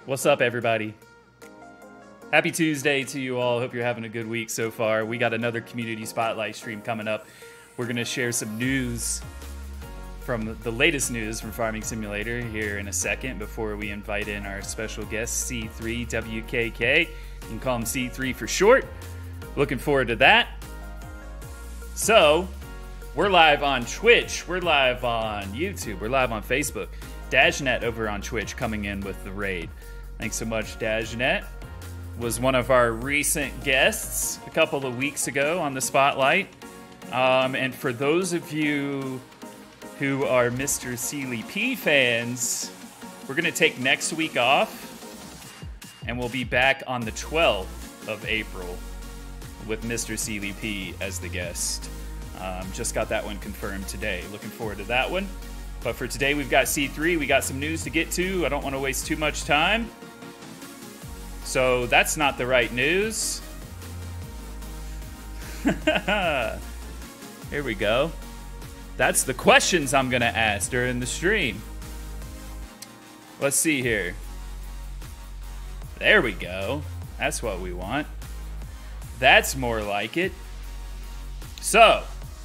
What's up, everybody? Happy Tuesday to you all. Hope you're having a good week so far. We got another community spotlight stream coming up. We're going to share some news from the latest news from Farming Simulator here in a second before we invite in our special guest, C3WKK. You can call him C3 for short. Looking forward to that. So, we're live on Twitch. We're live on YouTube. We're live on Facebook. Dajnet over on Twitch coming in with the raid. Thanks so much, Dajnet. Was one of our recent guests a couple of weeks ago on the Spotlight. And for those of you who are Mr. Sealy P fans, we're going to take next week off, and we'll be back on the 12th of April with Mr. Sealy P as the guest. Just got that one confirmed today. Looking forward to that one. But for today, we've got C3. We got some news to get to. I don't want to waste too much time. So that's not the right news. Here we go. That's the questions I'm going to ask during the stream. Let's see here. There we go. That's what we want. That's more like it. So,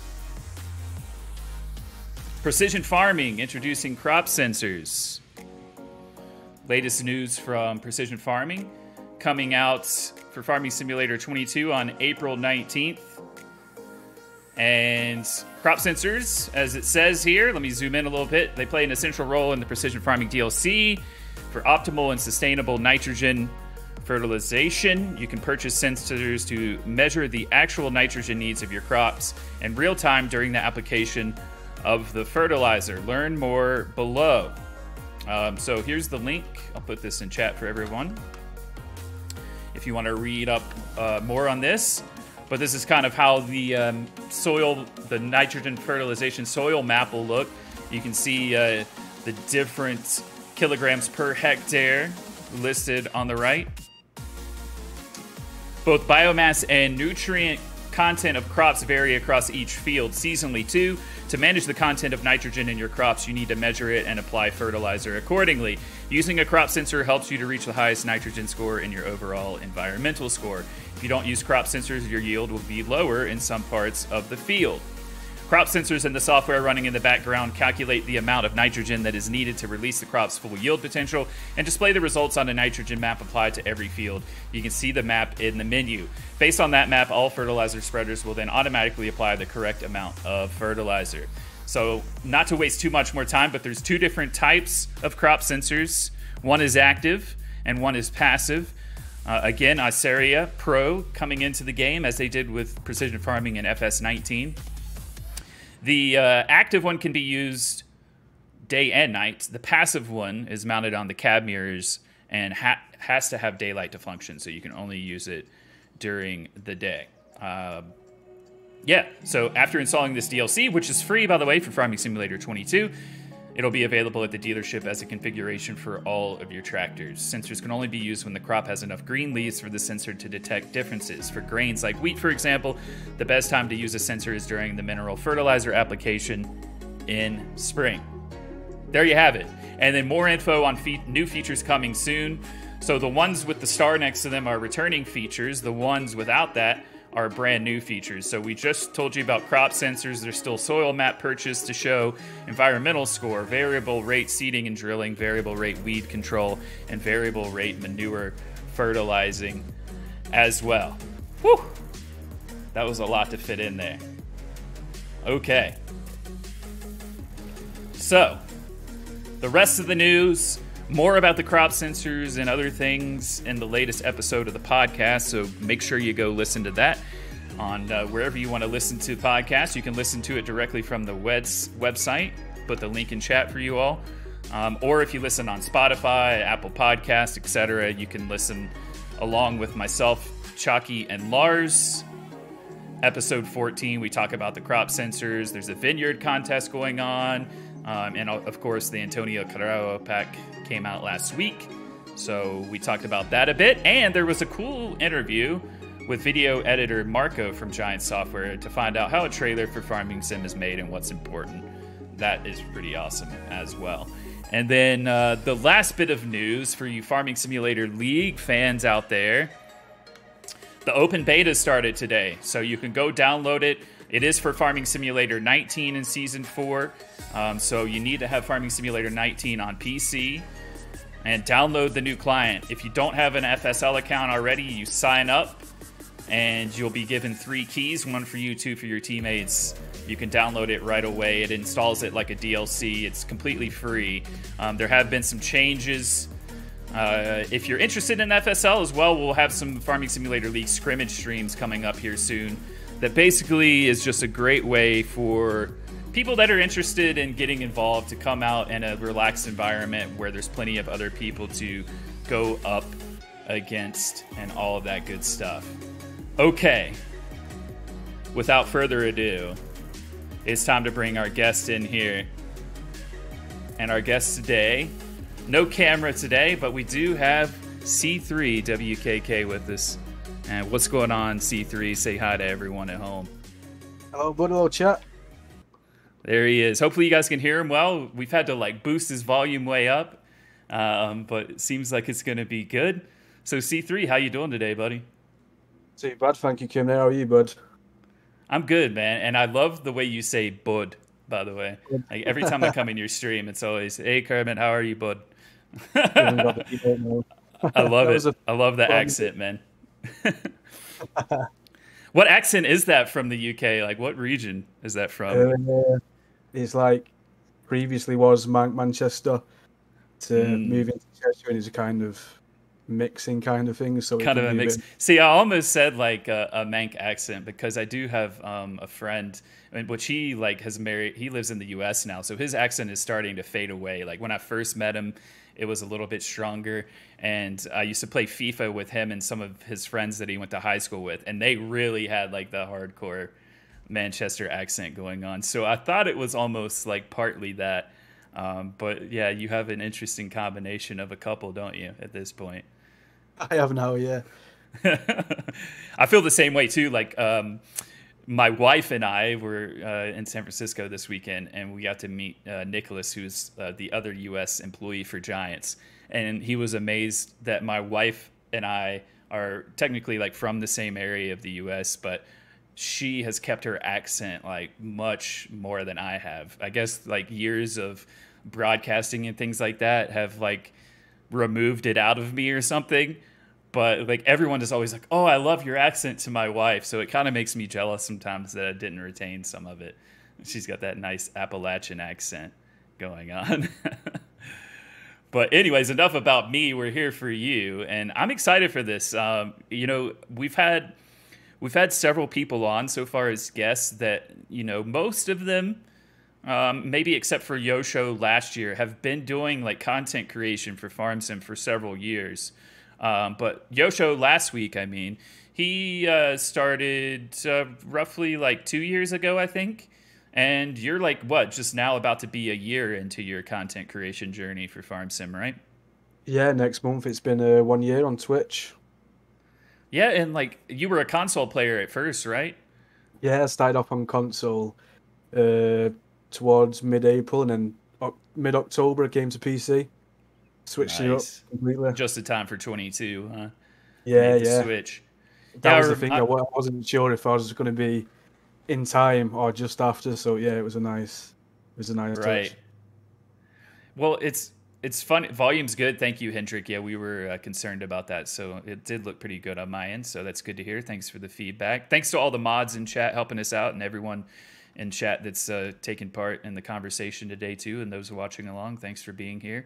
Precision Farming introducing crop sensors. Latest news from Precision Farming coming out for Farming Simulator 22 on April 19th. And crop sensors, as it says here, let me zoom in a little bit. They play an essential role in the Precision Farming DLC for optimal and sustainable nitrogen fertilization. You can purchase sensors to measure the actual nitrogen needs of your crops in real time during the application of the fertilizer. Learn more below. So here's the link. I'll put this in chat for everyone if you want to read up more on this. But this is kind of how the the nitrogen fertilization soil map will look. You can see the different kilograms per hectare listed on the right. Both biomass and nutrient content of crops vary across each field seasonally too. To manage the content of nitrogen in your crops, you need to measure it and apply fertilizer accordingly. Using a crop sensor helps you to reach the highest nitrogen score in your overall environmental score. If you don't use crop sensors, your yield will be lower in some parts of the field. Crop sensors and the software running in the background calculate the amount of nitrogen that is needed to release the crop's full yield potential and display the results on a nitrogen map applied to every field. You can see the map in the menu. Based on that map, all fertilizer spreaders will then automatically apply the correct amount of fertilizer. So, not to waste too much more time, but there's two different types of crop sensors. One is active and one is passive. Again, Aseria Pro coming into the game as they did with Precision Farming in FS19. The active one can be used day and night. The passive one is mounted on the cab mirrors and has to have daylight to function, so you can only use it during the day. Yeah, so after installing this DLC, which is free, by the way, for Farming Simulator 22, it'll be available at the dealership as a configuration for all of your tractors. Sensors can only be used when the crop has enough green leaves for the sensor to detect differences. For grains like wheat, for example, the best time to use a sensor is during the mineral fertilizer application in spring. There you have it. And then more info on new features coming soon. So the ones with the star next to them are returning features. The ones without that are brand new features. So we just told you about crop sensors. There's still soil map purchase to show, environmental score, variable rate seeding and drilling, variable rate weed control, and variable rate manure fertilizing as well. Whew! That was a lot to fit in there. Okay. So, the rest of the news, more about the crop sensors and other things in the latest episode of the podcast, so make sure you go listen to that on wherever you want to listen to podcasts. You can listen to it directly from the website. Put the link in chat for you all. Or if you listen on Spotify, Apple Podcasts, etc., you can listen along with myself, Chalky, and Lars. Episode 14, we talk about the crop sensors. There's a vineyard contest going on. And of course, the Antonio Carrero pack came out last week. So we talked about that a bit. And there was a cool interview with video editor Marco from Giant Software to find out how a trailer for Farming Sim is made and what's important. That is pretty awesome as well. And then the last bit of news for you Farming Simulator League fans out there, the open beta started today, so you can go download it. It is for Farming Simulator 19 in Season 4, so you need to have Farming Simulator 19 on PC and download the new client. If you don't have an FSL account already, you sign up and you'll be given 3 keys, 1 for you, 2 for your teammates. You can download it right away. It installs it like a DLC. It's completely free. There have been some changes. If you're interested in FSL as well, we'll have some Farming Simulator League scrimmage streams coming up here soon. That basically is just a great way for people that are interested in getting involved to come out in a relaxed environment where there's plenty of other people to go up against and all of that good stuff. Okay, without further ado, it's time to bring our guest in here. And our guest today, no camera today, but we do have C3 WKK with us. And what's going on, C3? Say hi to everyone at home. Hello, bud. Hello, chat. There he is. Hopefully you guys can hear him well. We've had to like boost his volume way up, but it seems like it's going to be good. So C3, how you doing today, buddy? Too bad, thank you, Kim. How are you, bud? I'm good, man. And I love the way you say bud, by the way. Like every time I come in your stream, it's always, hey, Kermit, how are you, bud? I love it. I love the accent, man. What accent is that from the UK? Like, what region is that from? It's like previously was Manchester to move into Cheshire, and it's a kind of mixing kind of thing. So kind of a mix. See, I almost said like a Manc accent because I do have a friend, which he like has married. He lives in the U.S. now, so his accent is starting to fade away. Like when I first met him, it was a little bit stronger, and I used to play FIFA with him and some of his friends that he went to high school with, and they really had like the hardcore Manchester accent going on. So I thought it was almost like partly that, but yeah, you have an interesting combination of a couple, don't you, at this point? I have now, yeah. I feel the same way too. Like my wife and I were in San Francisco this weekend, and we got to meet Nicholas, who's the other U.S. employee for Giants, and he was amazed that my wife and I are technically like from the same area of the U.S., but she has kept her accent like much more than I have. I guess like years of broadcasting and things like that have like removed it out of me or something. But like everyone is always like, oh, I love your accent to my wife. So it kind of makes me jealous sometimes that I didn't retain some of it. She's got that nice Appalachian accent going on. But anyways, enough about me. We're here for you. And I'm excited for this. You know, we've had several people on so far as guests that, you know, most of them, maybe except for Yosho last year, have been doing like content creation for FarmSim for several years. But Yosho last week, I mean, he started roughly like 2 years ago, I think. And you're like, what, just now about to be a year into your content creation journey for FarmSim, right? Yeah, next month it's been 1 year on Twitch. Yeah, and like you were a console player at first, right? Yeah, I started off on console towards mid-April, and then mid-October it came to PC. Switched it up completely. Just in time for 22, huh? Yeah, yeah. Switch. That was the thing. I wasn't sure if I was going to be in time or just after. So yeah, it was a nice right. touch. Well, it's fun. Volume's good. Thank you, Hendrik. Yeah, we were concerned about that, so it did look pretty good on my end. So that's good to hear. Thanks for the feedback. Thanks to all the mods in chat helping us out, and everyone in chat that's taking part in the conversation today too, and those watching along. Thanks for being here.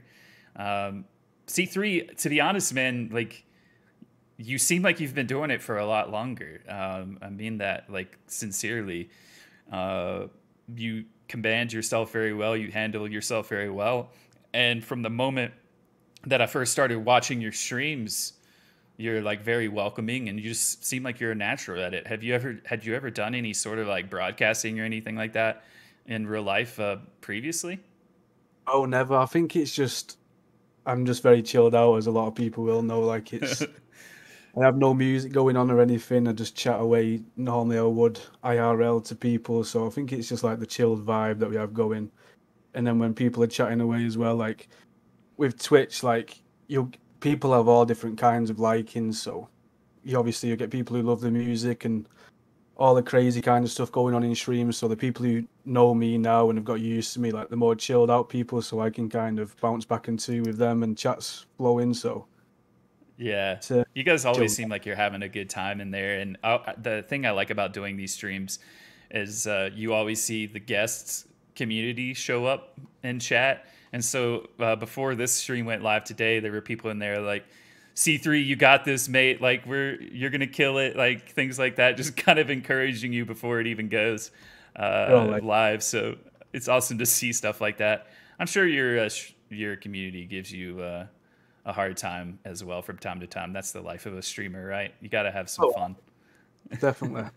C3, to be honest, man, like you seem like you've been doing it for a lot longer. I mean that like sincerely. You command yourself very well. You handle yourself very well. And from the moment that I first started watching your streams, you're like very welcoming, and you just seem like you're a natural at it. Had you ever done any sort of like broadcasting or anything like that in real life previously? Oh, never. I think it's just I'm just very chilled out, as a lot of people will know. Like it's I have no music going on or anything. I just chat away normally I would IRL to people. So I think it's just like the chilled vibe that we have going. and then when people are chatting away as well, like with Twitch, like people have all different kinds of likings, so you get people who love the music and all the crazy kind of stuff going on in streams. So the people who know me now and have got used to me, like the more chilled out people, so I can kind of bounce back into with them and chats flowing. So yeah, you guys always seem like you're having a good time in there. And the thing I like about doing these streams is you always see the guests community show up in chat. And so before this stream went live today, there were people in there like, C3, you got this, mate. Like you're gonna kill it. Like things like that, just kind of encouraging you before it even goes live. So it's awesome to see stuff like that. I'm sure your community gives you a hard time as well from time to time. That's the life of a streamer, right? You got to have some fun. Definitely.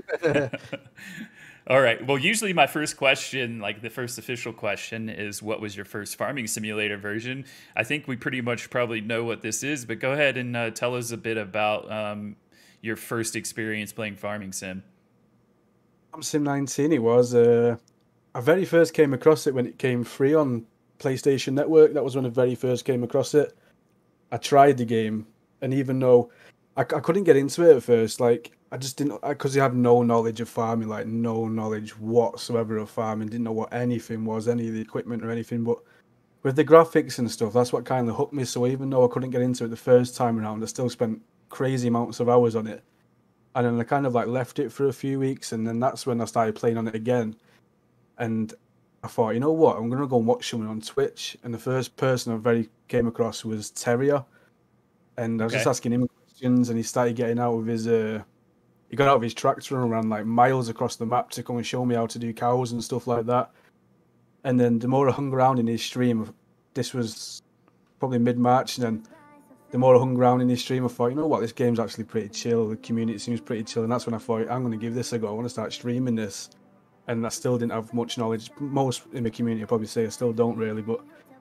All right. Well, usually my first question, like the first official question, is what was your first farming simulator version? I think we pretty much probably know what this is, but go ahead and tell us a bit about your first experience playing Farming Sim. Sim 19, it was. I very first came across it when it came free on PlayStation Network. That was when I very first came across it. I tried the game, and even though I couldn't get into it at first, like, I just didn't, because I had no knowledge of farming, like no knowledge whatsoever of farming, didn't know what anything was, any of the equipment or anything, but with the graphics and stuff, that's what kind of hooked me. So even though I couldn't get into it the first time around, I still spent crazy amounts of hours on it. And then I kind of like left it for a few weeks, and then that's when I started playing on it again. And I thought, you know what, I'm going to go and watch someone on Twitch. And the first person I very came across was Terrier. And I was just asking him questions, and he started getting out of his... he got out of his tractor and ran like miles across the map to come and show me how to do cows and stuff like that. And then the more I hung around in his stream, this was probably mid-March, and then the more I hung around in his stream, I thought, you know what, this game's actually pretty chill. The community seems pretty chill, and that's when I thought, I'm going to give this a go. I want to start streaming this. And I still didn't have much knowledge. Most in the community will probably say I still don't really, but...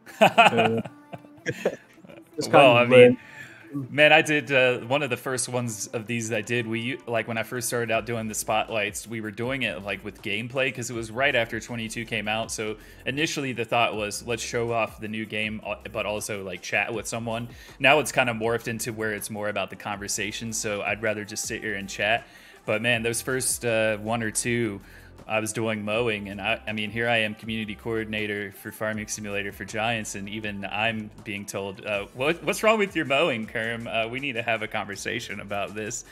well, I mean... Man, I did one of the first ones of these I did. Like when I first started out doing the spotlights, we were doing it like with gameplay because it was right after 22 came out. So initially the thought was let's show off the new game, but also like chat with someone. Now it's kind of morphed into where it's more about the conversation. So I'd rather just sit here and chat. But man, those first one or two, I was doing mowing, and I mean, here I am, community coordinator for Farming Simulator for Giants, and even I'm being told, what's wrong with your mowing, Kerm? We need to have a conversation about this.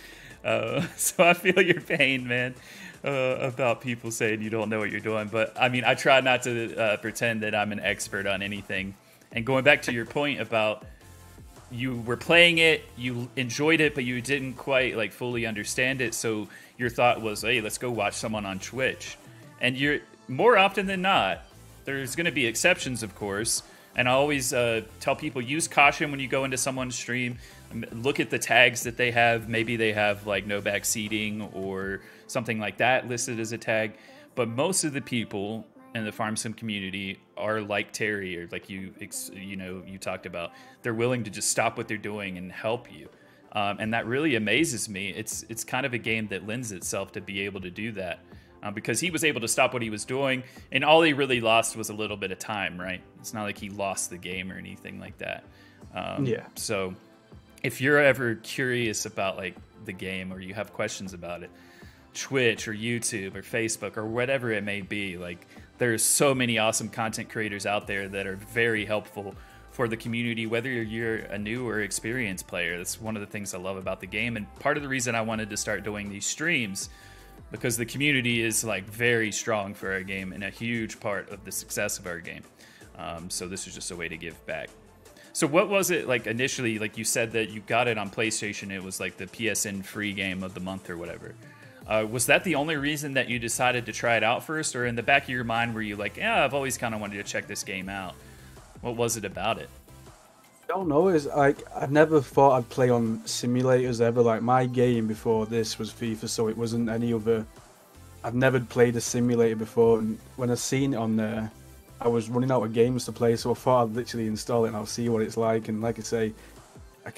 So I feel your pain, man, about people saying you don't know what you're doing. But I mean, I try not to pretend that I'm an expert on anything. And going back to your point about you were playing it, you enjoyed it, but you didn't quite like fully understand it. So your thought was, hey, let's go watch someone on Twitch. And you're more often than not, there's going to be exceptions, of course. And I always tell people, use caution when you go into someone's stream. Look at the tags that they have. Maybe they have like no backseating or something like that listed as a tag. But most of the people in the farm sim community are like Terry, or like you talked about. They're willing to just stop what they're doing and help you. And that really amazes me. It's kind of a game that lends itself to be able to do that. Because he was able to stop what he was doing, and all he really lost was a little bit of time, right? It's not like he lost the game or anything like that. Yeah. So if you're ever curious about like the game, or you have questions about it, Twitch or YouTube or Facebook or whatever it may be, like there's so many awesome content creators out there that are very helpful for the community, whether you're a new or experienced player. That's one of the things I love about the game, and part of the reason I wanted to start doing these streams, because the community is like very strong for our game and a huge part of the success of our game. So this is just a way to give back. So what was it like initially? Like you said that you got it on PlayStation. It was like the PSN free game of the month or whatever. Was that the only reason that you decided to try it out first? Or in the back of your mind were you like, yeah, I've always kind of wanted to check this game out? What was it about it? I don't know. It's like I never thought I'd play on simulators ever. Like my game before this was FIFA, so it wasn't any other. I'd never played a simulator before, and when I seen it on there, I was running out of games to play, so I thought I'd literally install it and I'll see what it's like. And like I say, I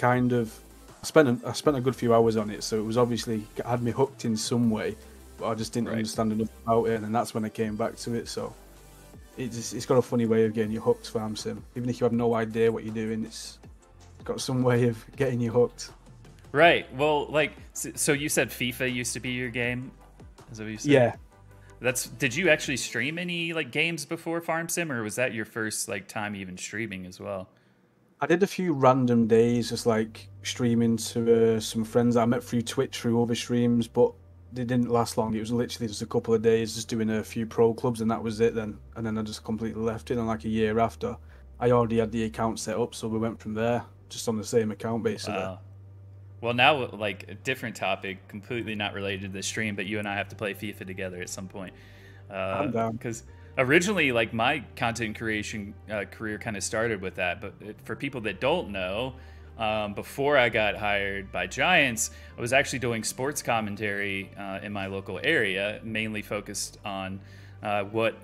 spent a good few hours on it, so it was obviously had me hooked in some way, but I just didn't understand enough about it, and that's when I came back to it. So it's got a funny way of getting you hooked, Farm Sim. Even if you have no idea what you're doing, it's got some way of getting you hooked. Right. Well, like, so you said FIFA used to be your game? Is that what you said? Yeah. Did you actually stream any like games before Farm Sim, or was that your first like time even streaming as well? I did a few random days just like streaming to some friends that I met through Twitch through other streams, but they didn't last long. It was literally just a couple of days just doing a few pro clubs and that was it then. And then I just completely left it. And like a year after, I already had the account set up, so we went from there, just on the same account basically. Wow. Well, now, like, a different topic, completely not related to the stream, but you and I have to play FIFA together at some point. I'm down. Because originally, like, my content creation career kind of started with that. But for people that don't know, before I got hired by Giants, I was actually doing sports commentary in my local area, mainly focused on what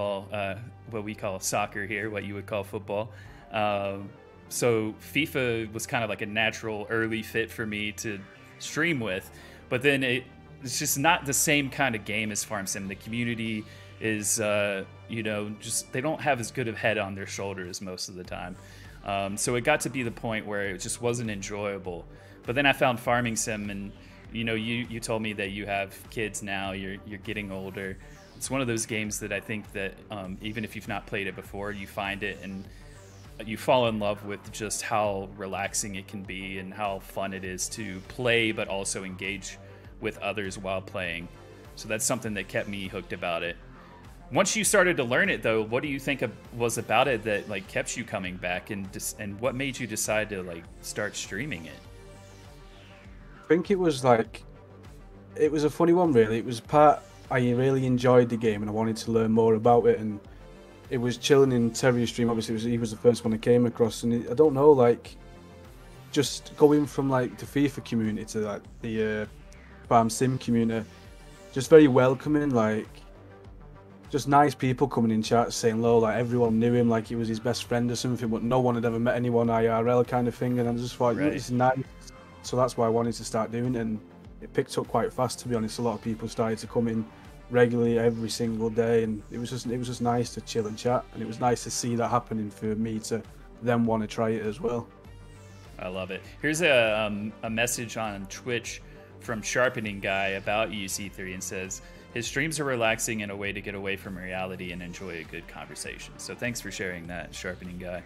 we call soccer here, what you would call football. So FIFA was kind of like a natural early fit for me to stream with, but then it's just not the same kind of game as Farm Sim. The community is, just they don't have as good of head on their shoulders most of the time. So it got to be the point where it just wasn't enjoyable. But then I found Farming Sim, and you told me that you have kids now. You're getting older. It's one of those games that I think that even if you've not played it before, you find it and you fall in love with just how relaxing it can be and how fun it is to play, but also engage with others while playing. So that's something that kept me hooked about it. Once you started to learn it, though, what do you think was about it that like kept you coming back, and what made you decide to like start streaming it? I think it was a funny one really. It was I really enjoyed the game and I wanted to learn more about it, and it was chilling in Terry's stream. Obviously, he was the first one I came across, and I don't know, like, just going from like the FIFA community to like the Farm Sim community, just very welcoming, like, just nice people coming in chat saying hello. Like everyone knew him, like he was his best friend or something, but no one had ever met anyone IRL kind of thing. And I just thought, right. It's nice. So that's why I wanted to start doing it, and it picked up quite fast. To be honest, a lot of people started to come in regularly every single day, and it was just nice to chill and chat, and it was nice to see that happening for me to then want to try it as well. I love it. Here's a message on Twitch from Sharpening Guy about UC3, and says his streams are relaxing and a way to get away from reality and enjoy a good conversation. So thanks for sharing that, Sharpening Guy.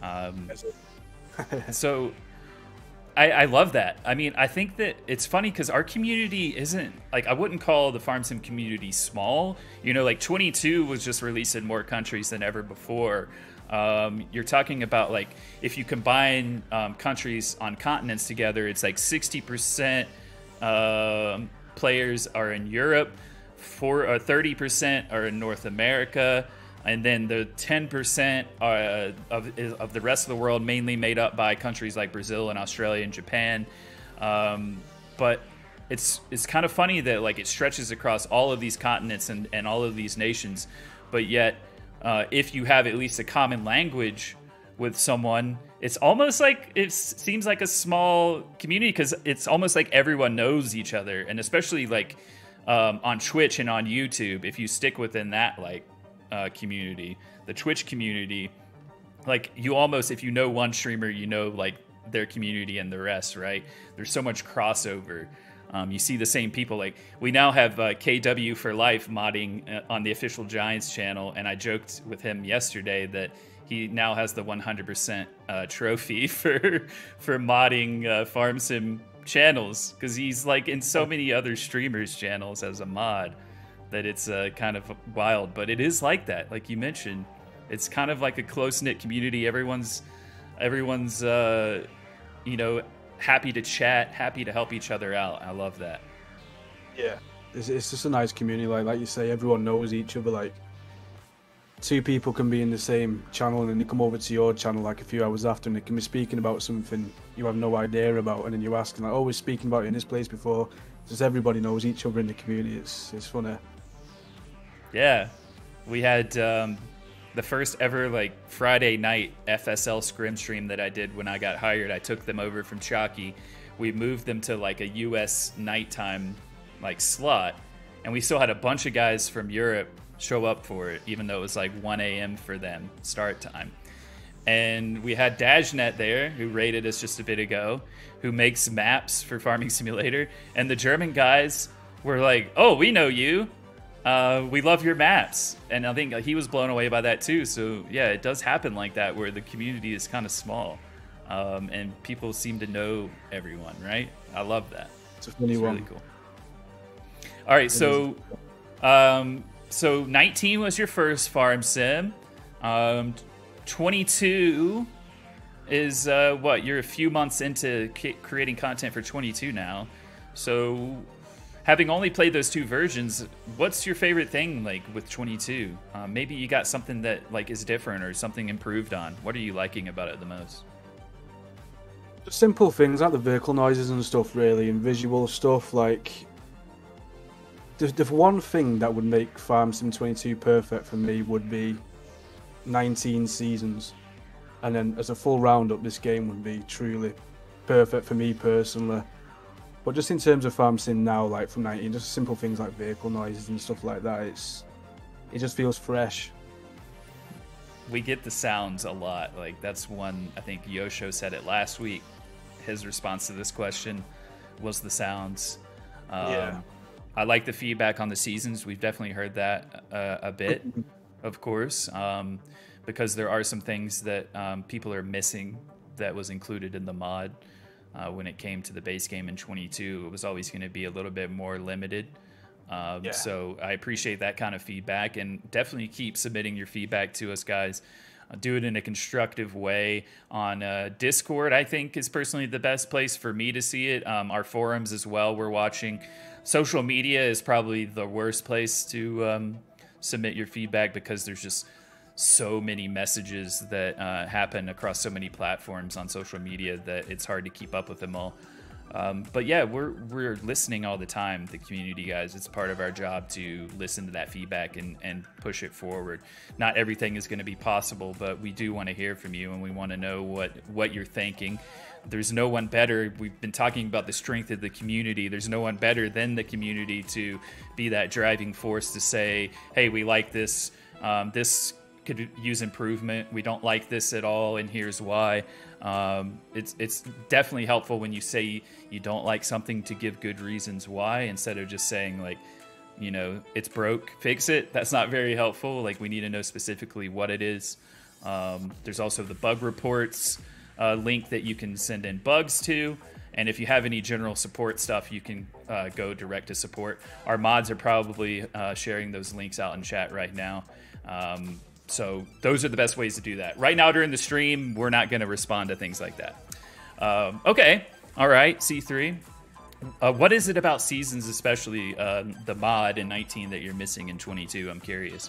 So I love that. I mean, I think that it's funny because our community isn't, like, I wouldn't call the Farm Sim community small. Like 22 was just released in more countries than ever before. You're talking about, like, if you combine countries on continents together, it's like 60% players are in Europe, 30% are in North America, and then the 10% of the rest of the world, mainly made up by countries like Brazil and Australia and Japan. But it's kind of funny that like it stretches across all of these continents and all of these nations, but yet if you have at least a common language with someone, it's almost like it seems like a small community, because it's almost like everyone knows each other. And especially like on Twitch and on YouTube, if you stick within that like community, the Twitch community, like you almost, if you know one streamer, you know like their community and the rest, right? There's so much crossover. You see the same people. Like we now have KW for Life modding on the official Giants channel, and I joked with him yesterday that he now has the 100% trophy for modding Farm Sim channels, because he's like in so many other streamers' channels as a mod that it's kind of wild. But it is like that, like you mentioned. It's kind of like a close-knit community. Everyone's happy to chat, happy to help each other out. I love that. Yeah, it's just a nice community. Like you say, everyone knows each other. Like two people can be in the same channel and then they come over to your channel like a few hours after, and they can be speaking about something you have no idea about, and then you ask, like, oh, we're speaking about it in this place before. Just everybody knows each other in the community. It's funny. Yeah, we had the first ever like Friday night FSL scrim stream that I did when I got hired. I took them over from Chalky. We moved them to like a US nighttime like slot, and we still had a bunch of guys from Europe show up for it, even though it was like 1 a.m. for them start time. And we had Dajnet there, who rated us just a bit ago, who makes maps for Farming Simulator. And the German guys were like, "Oh, we know you. We love your maps." And I think he was blown away by that too. So yeah, it does happen like that, where the community is kind of small, and people seem to know everyone, right? I love that. It's a funny one. Really cool. All right, so 19 was your first farm sim. 22 is what? You're a few months into creating content for 22 now. So, having only played those two versions, what's your favorite thing like with 22? Maybe you got something that like is different or something improved on. What are you liking about it the most? Simple things like the vehicle noises and stuff, really, and visual stuff. Like, the one thing that would make Farm Sim 22 perfect for me would be 19 seasons, and then as a full roundup, this game would be truly perfect for me personally. But just in terms of Farm Sim now, like from 19, just simple things like vehicle noises and stuff like that, it just feels fresh. We get the sounds a lot. Like, that's one, I think Yosho said it last week. His response to this question was the sounds. Yeah. I like the feedback on the seasons. We've definitely heard that a bit, of course, because there are some things that people are missing that was included in the mod. When it came to the base game in 22, it was always going to be a little bit more limited. So I appreciate that kind of feedback, and definitely keep submitting your feedback to us, guys. Do it in a constructive way on Discord. I think is personally the best place for me to see it. Our forums as well, we're watching. Social media is probably the worst place to submit your feedback, because there's just so many messages that happen across so many platforms on social media that it's hard to keep up with them all. But yeah, we're listening all the time, the community, guys. It's part of our job to listen to that feedback and push it forward. Not everything is going to be possible, but we do want to hear from you, and we want to know what you're thinking. There's no one better. We've been talking about the strength of the community. There's no one better than the community to be that driving force to say, hey, we like this. This could use improvement. We don't like this at all, and here's why. It's definitely helpful when you say you don't like something to give good reasons why, instead of just saying like, you know, it's broke, fix it. That's not very helpful. Like, we need to know specifically what it is. There's also the bug reports link that you can send in bugs to. And if you have any general support stuff, you can go direct to support. Our mods are probably sharing those links out in chat right now. So those are the best ways to do that. Right now during the stream, we're not going to respond to things like that. Okay. All right, C3. What is it about seasons, especially the mod in 19, that you're missing in 22? I'm curious.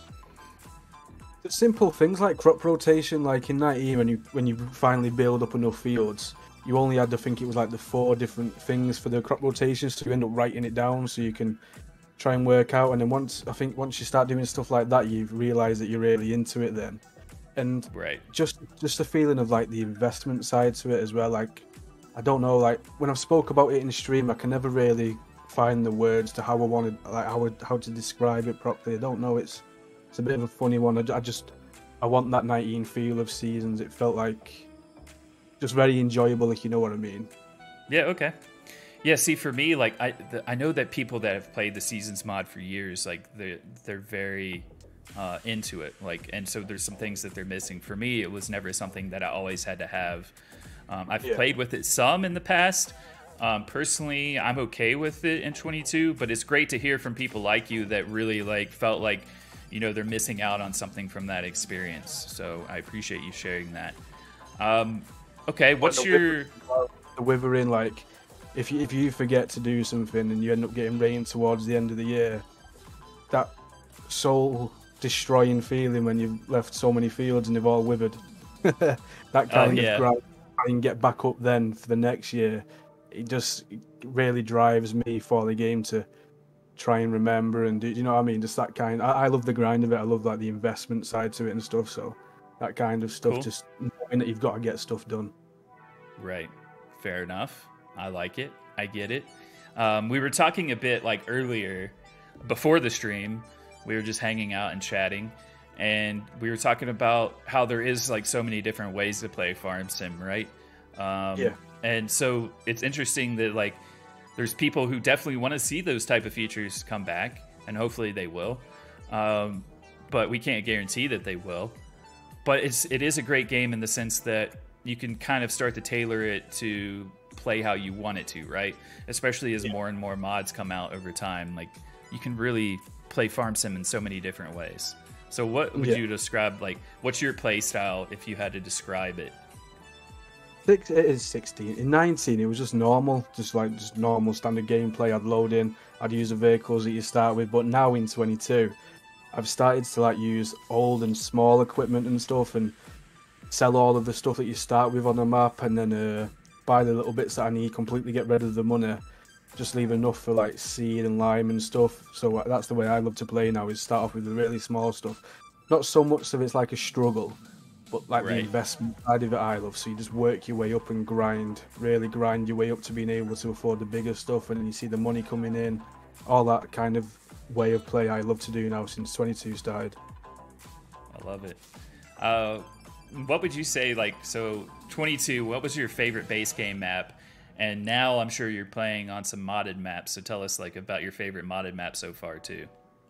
Simple things like crop rotation, like in 19, when you finally build up enough fields, you only had to think it was like the 4 different things for the crop rotations, so you end up writing it down so you can try and work out. And then once you start doing stuff like that, you realize that you're really into it then. And right, just the feeling of like the investment side to it as well. Like, I don't know, like when I've spoke about it in stream, I can never really find the words to how I wanted, like how to describe it properly. I don't know, it's a bit of a funny one. I want that 19 feel of seasons. It felt like just very enjoyable, if you know what I mean. Yeah, okay. Yeah, see, for me, like I know that people that have played the Seasons mod for years, like they're very into it, like, and so there's some things that they're missing. For me, it was never something that I always had to have. I've played with it some in the past. Personally, I'm okay with it in 22, but it's great to hear from people like you that really like felt like, you know, they're missing out on something from that experience. So I appreciate you sharing that. Okay, what's the withering, like if you forget to do something and you end up getting rain towards the end of the year, that soul destroying feeling when you've left so many fields and they've all withered. That kind of grind and get back up then for the next year, it really drives me for the game to try and remember and do, you know what I mean? Just that kind. I love the grind of it. I love like the investment side to it and stuff. So that kind of stuff, just knowing that you've got to get stuff done. Right. Fair enough. I like it. I get it. We were talking a bit like earlier before the stream We were just hanging out and chatting, and we were talking about how there is like so many different ways to play farm sim, right? Yeah. And so it's interesting that like there's people who definitely want to see those type of features come back, and hopefully they will. But we can't guarantee that they will. But it is a great game in the sense that you can kind of start to tailor it to play how you want it to, right? Especially as more and more mods come out over time. Like, you can really play farm sim in so many different ways. So what would you describe, like, what's your play style if you had to describe it? It is 16. In 19, it was just normal, just normal standard gameplay. I'd load in, I'd use the vehicles that you start with. But now in 22, I've started to like use old and small equipment and stuff, and sell all of the stuff that you start with on the map, and then buy the little bits that I need, completely get rid of the money, just leave enough for like seed and lime and stuff. So that's the way I love to play now, is start off with the really small stuff. Not so much that it's like a struggle, but like the investment side of it I love. So you just work your way up and grind, really grind your way up to being able to afford the bigger stuff, and then you see the money coming in, all that kind of way of play I love to do now since 22 started. I love it. What would you say, like, so 22, what was your favorite base game map? And now I'm sure you're playing on some modded maps, so tell us like about your favorite modded map so far too.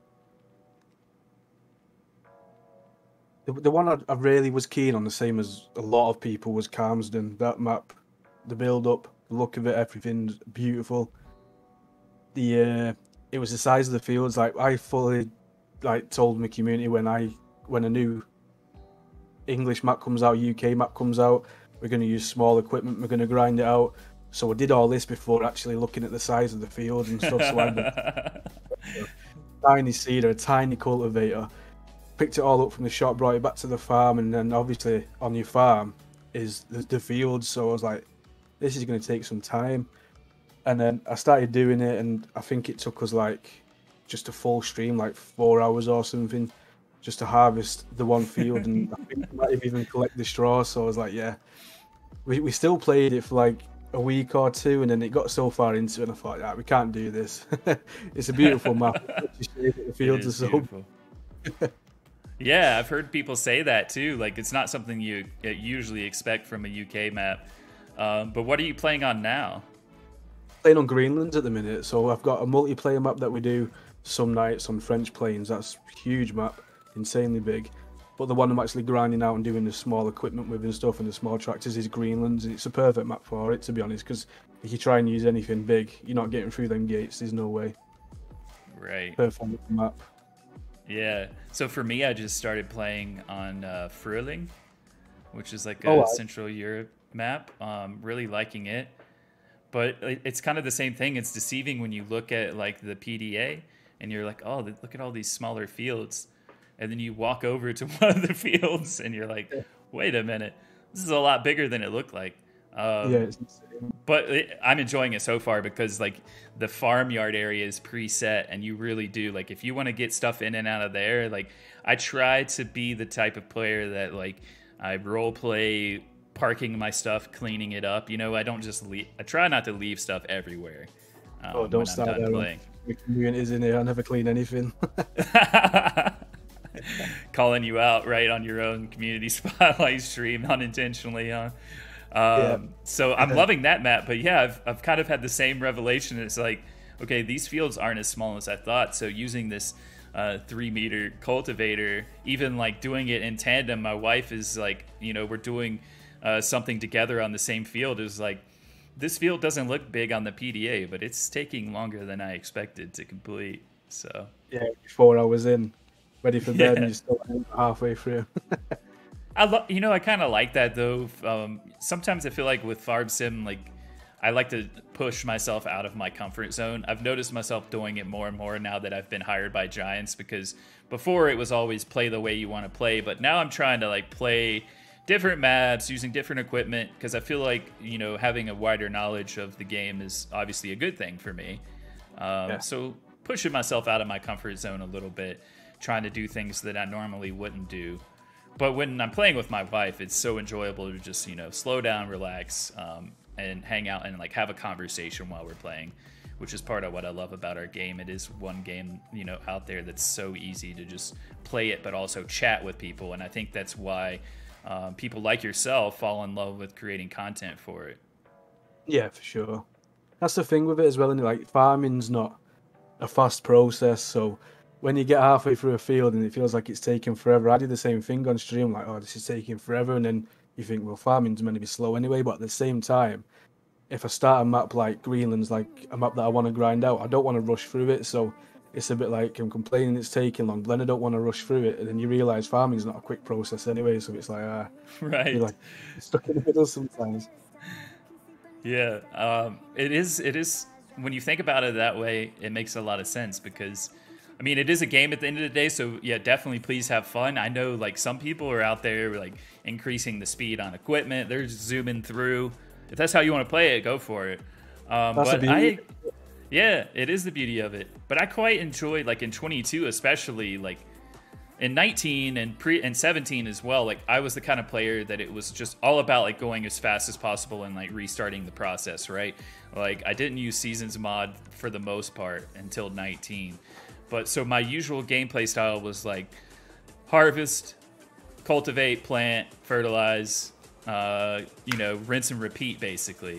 The one I really was keen on, the same as a lot of people, was Calmsden. That map, the build up, the look of it, everything's beautiful. It was the size of the fields. Like, I fully told my community when a new English map comes out, UK map comes out, we're going to use small equipment, we're going to grind it out. So I did all this before actually looking at the size of the field and stuff. So I had a tiny seeder, a tiny cultivator, picked it all up from the shop, brought it back to the farm, and then obviously on your farm is the field. So I was like, this is going to take some time. And then I started doing it, and I think it took us like just a full stream, like 4 hours or something, just to harvest the one field. And I think we might have even collect the straw. So I was like, yeah, we still played it for like a week or two, and then it got so far into it, and I thought, yeah, we can't do this. It's a beautiful map. The fields are so. Yeah, I've heard people say that too. Like, it's not something you usually expect from a UK map. But what are you playing on now? Playing on Greenland at the minute, so I've got a multiplayer map that we do some nights on French Plains. That's a huge map, insanely big. But the one I'm actually grinding out and doing the small equipment with and stuff and the small tractors is Greenland. It's a perfect map for it, to be honest, because if you try and use anything big, you're not getting through them gates. There's no way. Right. Perfect map. Yeah. So for me, I just started playing on Frühling, which is like a Central Europe map. Really liking it. But it's kind of the same thing. It's deceiving when you look at like the PDA and you're like, oh, look at all these smaller fields. And then you walk over to one of the fields and you're like, wait a minute, this is a lot bigger than it looked like. It's but I'm enjoying it so far because like the farmyard area is preset, and you really do, like, if you want to get stuff in and out of there, like, I try to be the type of player that like I role play parking my stuff, cleaning it up. You know, I don't just leave. I try not to leave stuff everywhere. Don't start there. Playing. The community is in here. I never clean anything. Calling you out right on your own community spotlight stream unintentionally, huh? So I'm loving that map, but yeah, I've kind of had the same revelation. It's like, okay, these fields aren't as small as I thought. So using this 3-meter cultivator, even like doing it in tandem, my wife is like, you know, we're doing something together on the same field. Is like, this field doesn't look big on the PDA, but it's taking longer than I expected to complete. So yeah, 4 hours in, ready for bed, and you're still halfway through. I kind of like that though. Sometimes I feel like with Farm Sim, like, I like to push myself out of my comfort zone. I've noticed myself doing it more and more now that I've been hired by Giants, because before it was always play the way you want to play, but now I'm trying to like play different maps using different equipment, because I feel like, you know, having a wider knowledge of the game is obviously a good thing for me. So pushing myself out of my comfort zone a little bit, trying to do things that I normally wouldn't do. But when I'm playing with my wife, it's so enjoyable to just, you know, slow down, relax, and hang out and like have a conversation while we're playing. which is part of what I love about our game. It is one game, you know, out there that's so easy to just play it, but also chat with people. And I think that's why people like yourself fall in love with creating content for it. Yeah, for sure. That's the thing with it as well. And like farming's not a fast process, so when you get halfway through a field and it feels like it's taking forever, I did the same thing on stream. Like, oh, this is taking forever, and then you think, well, farming's meant to be slow anyway. But at the same time, if I start a map like Greenland's, like a map that I want to grind out, I don't want to rush through it. So it's a bit like I'm complaining it's taking long, but then I don't want to rush through it. And then you realize farming's not a quick process anyway. So it's like, right, you're like stuck in the middle sometimes. Yeah, it is. It is. When you think about it that way, it makes a lot of sense because, I mean, it is a game at the end of the day. So yeah, definitely please have fun. I know like some people are out there like increasing the speed on equipment. They're zooming through. If that's how you want to play it, go for it. Yeah, it is the beauty of it. But I quite enjoy, like in 22 especially, like in 19 and 17 as well. Like I was the kind of player that it was just all about like going as fast as possible and like restarting the process, right? Like I didn't use Seasons mod for the most part until 19. But so my usual gameplay style was like harvest, cultivate, plant, fertilize, you know, rinse and repeat basically.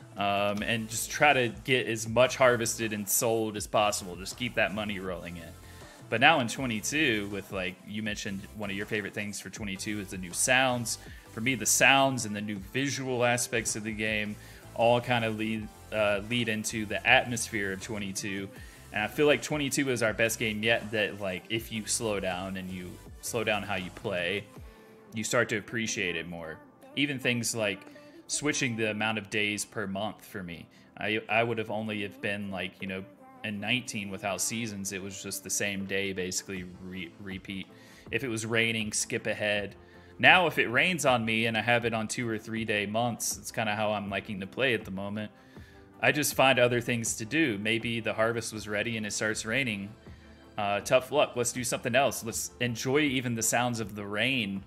And just try to get as much harvested and sold as possible. Just keep that money rolling in. But now in 22, with like you mentioned, one of your favorite things for 22 is the new sounds. For me, the sounds and the new visual aspects of the game all kind of lead into the atmosphere of 22. And I feel like 22 is our best game yet. That like if you slow down and you slow down how you play, you start to appreciate it more. Even things like switching the amount of days per month for me. I would have only have been like, you know, in 19 without seasons, it was just the same day basically repeat. If it was raining, skip ahead. Now if it rains on me and I have it on 2 or 3 day months, it's kind of how I'm liking to play at the moment. I just find other things to do. Maybe the harvest was ready and it starts raining. Tough luck. Let's do something else. Let's enjoy even the sounds of the rain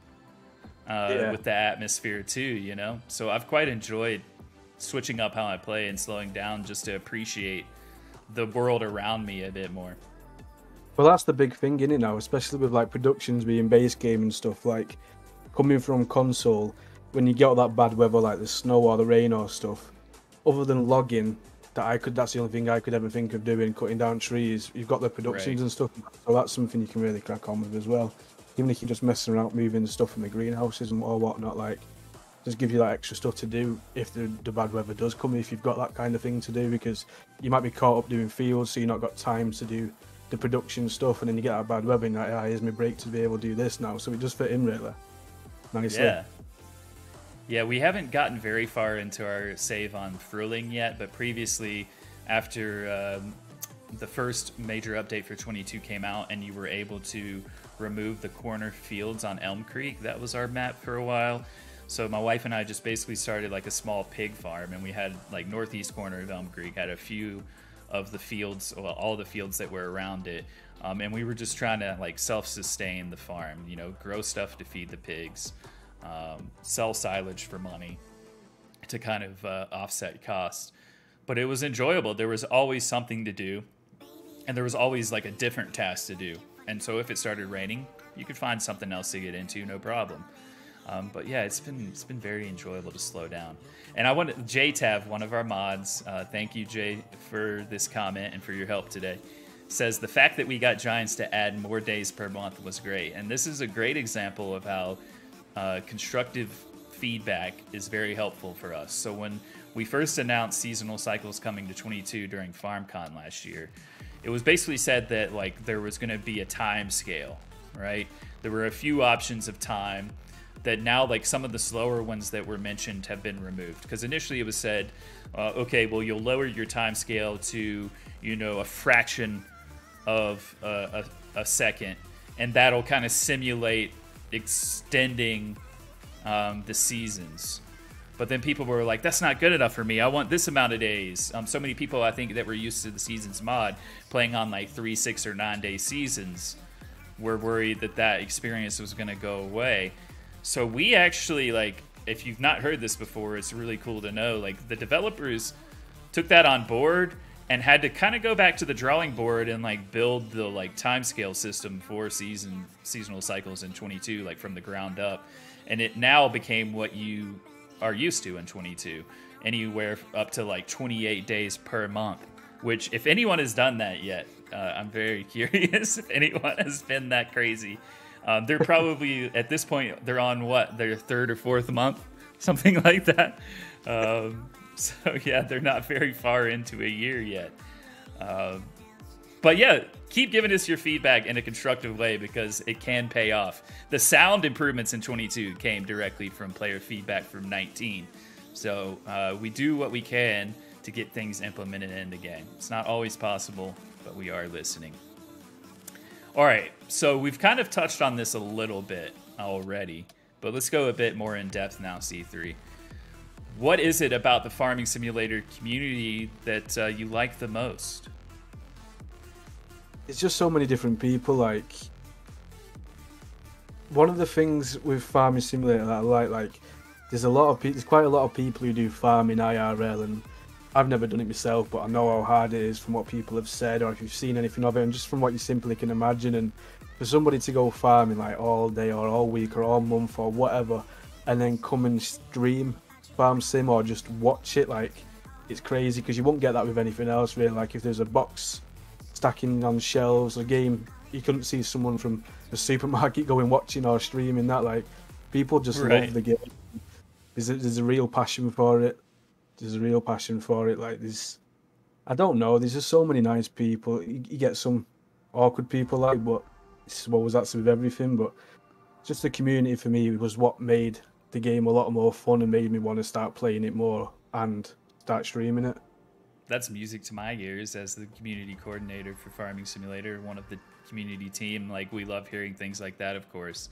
with the atmosphere too, you know? So I've quite enjoyed switching up how I play and slowing down just to appreciate the world around me a bit more. Well, that's the big thing, isn't it, now, especially with like productions being base game and stuff. Like coming from console, when you get all that bad weather like the snow or the rain or stuff, other than logging, that's the only thing I could ever think of doing, cutting down trees. You've got the productions and stuff, so that's something you can really crack on with as well. Even if you're just messing around moving stuff in the greenhouses and or whatnot, like just give you that extra stuff to do if the bad weather does come, if you've got that kind of thing to do, because you might be caught up doing fields, so you're not got time to do the production stuff, and then you get that bad weather and you're like, here's my break to be able to do this now. So it does fit in really nicely. Yeah, we haven't gotten very far into our save on Fruling yet, but previously, after the first major update for 22 came out and you were able to remove the corner fields on Elm Creek, that was our map for a while. So my wife and I just basically started like a small pig farm, and we had like northeast corner of Elm Creek had a few of the fields, well, all the fields that were around it, and we were just trying to like self-sustain the farm, you know, grow stuff to feed the pigs, sell silage for money to kind of offset costs. But it was enjoyable. There was always something to do, and there was always like a different task to do. And so if it started raining, you could find something else to get into, no problem. But yeah, it's been very enjoyable to slow down. And I want JTav, one of our mods, thank you Jay for this comment and for your help today, says the fact that we got Giants to add more days per month was great. And this is a great example of how constructive feedback is very helpful for us. So when we first announced seasonal cycles coming to 22 during FarmCon last year, it was basically said that like there was going to be a time scale, right? There were a few options of time that now like some of the slower ones that were mentioned have been removed, because initially it was said, okay, well, you'll lower your time scale to, you know, a fraction of a second, and that'll kind of simulate extending the seasons. But then people were like, that's not good enough for me. I want this amount of days. So many people, I think, that were used to the seasons mod playing on like 3, 6, or 9 day seasons were worried that that experience was going to go away. So we actually, like, if you've not heard this before, it's really cool to know, like, the developers took that on board and had to kind of go back to the drawing board and like build the like timescale system for seasonal cycles in 22, like from the ground up. And it now became what you are used to in 22, anywhere up to like 28 days per month, which if anyone has done that yet, I'm very curious if anyone has been that crazy. They're probably at this point, they're on what, their third or fourth month, something like that. So yeah, they're not very far into a year yet. But yeah, keep giving us your feedback in a constructive way because it can pay off. The sound improvements in 22 came directly from player feedback from 19. So we do what we can to get things implemented in the game. It's not always possible, but we are listening. All right, so we've kind of touched on this a little bit already, but let's go a bit more in depth now, C3. What is it about the Farming Simulator community that you like the most? It's just so many different people. Like, one of the things with Farming Simulator that I like, there's quite a lot of people who do farming IRL, and I've never done it myself, but I know how hard it is from what people have said, or if you've seen anything of it, and just from what you simply can imagine. And for somebody to go farming like all day or all week or all month or whatever, and then come and stream Farm Sim or just watch it, like, it's crazy because you won't get that with anything else really. Like if there's a box stacking on shelves, a game, you couldn't see someone from the supermarket going watching or streaming that. Like, people just love the game. There's a real passion for it. There's a real passion for it. Like, I don't know, there's just so many nice people. You get some awkward people, like, but it's what was that's with everything. But just the community for me was what made the game a lot more fun and made me want to start playing it more and start streaming it. That's music to my ears as the community coordinator for Farming Simulator, one of the community team. Like, we love hearing things like that, of course.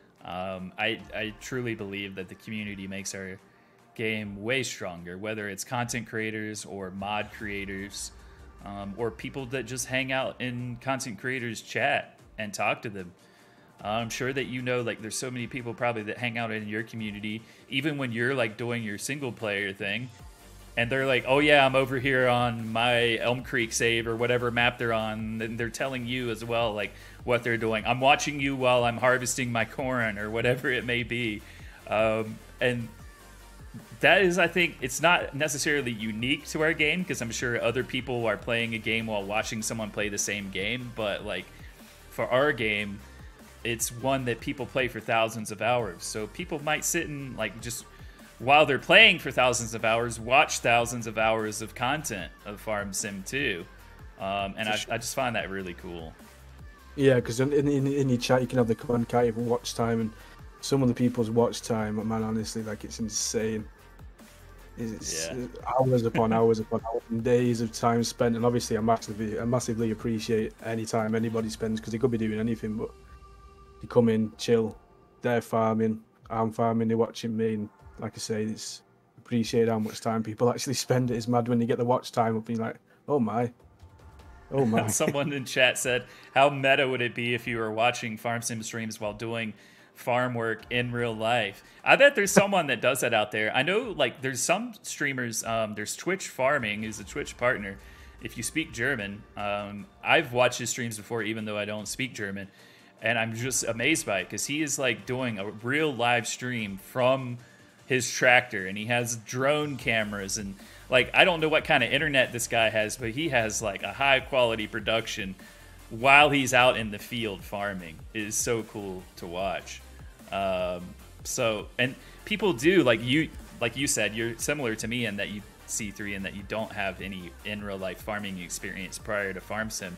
I truly believe that the community makes our game way stronger, whether it's content creators or mod creators, or people that just hang out in content creators chat and talk to them. I'm sure that like there's so many people probably that hang out in your community, even when you're like doing your single player thing, and they're like, oh yeah, I'm over here on my Elm Creek save or whatever map they're on, and they're telling you as well like what they're doing. I'm watching you while I'm harvesting my corn or whatever it may be. And that is, I think, it's not necessarily unique to our game, because I'm sure other people are playing a game while watching someone play the same game, but like for our game, it's one that people play for thousands of hours. So people might sit and like just while they're playing for thousands of hours, watch thousands of hours of content of Farm Sim 2. And I just find that really cool. Yeah, because in your chat you can have the command count of watch time, and some of the people's watch time, man, honestly, like, it's insane. It's hours upon hours upon hours and days of time spent. And obviously I massively appreciate any time anybody spends, because they could be doing anything, but you come in, chill, they're farming, I'm farming, they're watching me, and like I say, it's appreciate how much time people actually spend. It is mad when you get the watch time up and you're like, oh my. Someone in chat said, how meta would it be if you were watching Farm Sim streams while doing farm work in real life? I bet there's someone that does that out there. I know, like, there's some streamers, there's Twitch Farming, who's a Twitch partner. If you speak German, I've watched his streams before, even though I don't speak German. And I'm just amazed by it, because he is like doing a real live stream from his tractor, and he has drone cameras, and like, I don't know what kind of internet this guy has, but he has like a high quality production while he's out in the field farming. It is so cool to watch. So, and people do, like you said, you're similar to me in that you C3 and that you don't have any in real life farming experience prior to Farm Sim.